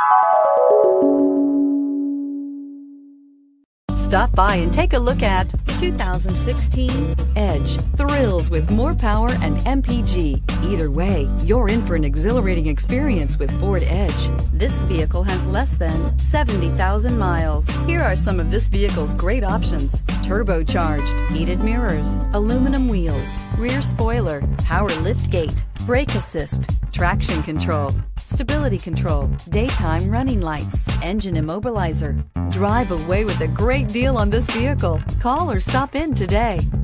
Stop by and take a look at the 2016 Edge. Thrills with more power and MPG. Either way, you're in for an exhilarating experience with Ford Edge. This vehicle has less than 70,000 miles. Here are some of this vehicle's great options: turbocharged, heated mirrors, aluminum wheels, rear spoiler, power liftgate, brake assist, traction control, stability control, daytime running lights, engine immobilizer. Drive away with a great deal on this vehicle. Call or stop in today.